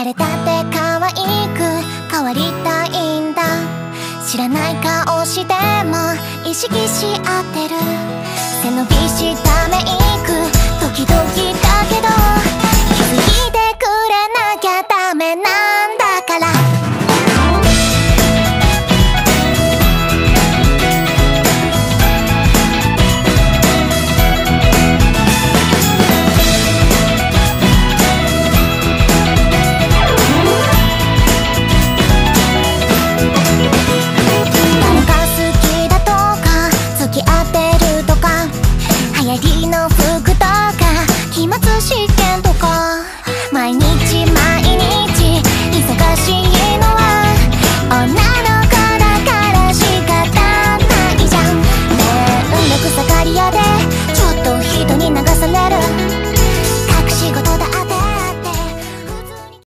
誰だって可愛く変わりたいんだ。知らない顔しても意識し合ってる。背伸びしたメイク時々だけど